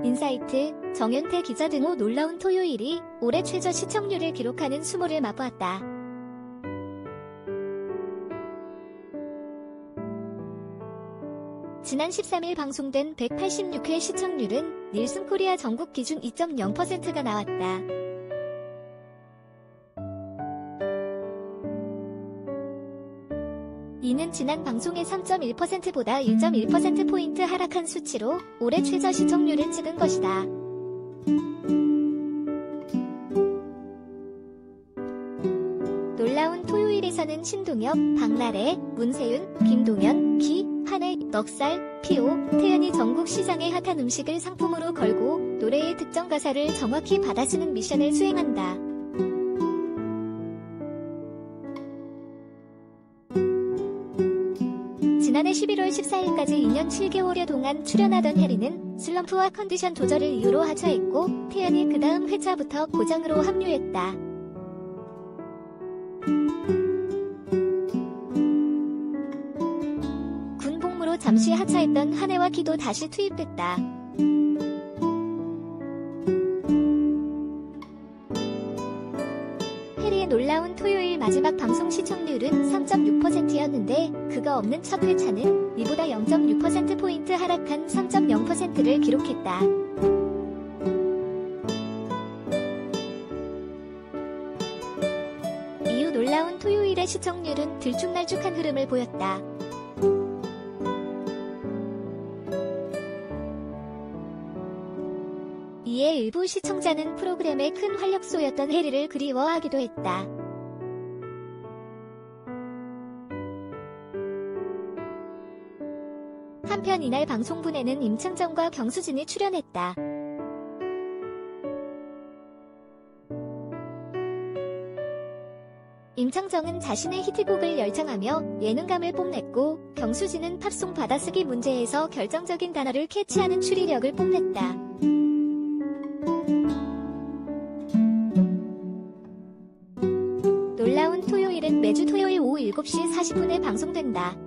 인사이트, 정윤태 기자 등호 놀라운 토요일이 올해 최저 시청률을 기록하는 수모를 맛보았다. 지난 13일 방송된 186회 시청률은 닐슨 코리아 전국 기준 2.0%가 나왔다. 이는 지난 방송의 3.1%보다 1.1%포인트 하락한 수치로 올해 최저 시청률을 찍은 것이다. 놀라운 토요일에서는 신동엽, 박나래, 문세윤, 김동현, 기, 한혜, 넉살, 피오, 태연이 전국 시장의 핫한 음식을 상품으로 걸고 노래의 특정 가사를 정확히 받아쓰는 미션을 수행한다. 지난해 11월 14일까지 2년 7개월여 동안 출연하던 혜리는 슬럼프와 컨디션 조절을 이유로 하차했고 태연이 그 다음 회차부터 고정으로 합류했다. 군 복무로 잠시 하차했던 한혜와 기도 다시 투입됐다. 혜리의 놀라운 토요일 마지막 방송 시청률은 3.6%였는데 그가 없는 첫 회차는 이보다 0.6%포인트 하락한 3.0%를 기록했다. 이후 놀라운 토요일의 시청률은 들쭉날쭉한 흐름을 보였다. 이에 일부 시청자는 프로그램의 큰 활력소였던 혜리를 그리워하기도 했다. 한편 이날 방송분에는 임창정과 경수진이 출연했다. 임창정은 자신의 히트곡을 열창하며 예능감을 뽐냈고 경수진은 팝송 받아쓰기 문제에서 결정적인 단어를 캐치하는 추리력을 뽐냈다. 놀라운 토요일은 매주 토요일 오후 7시 40분에 방송된다.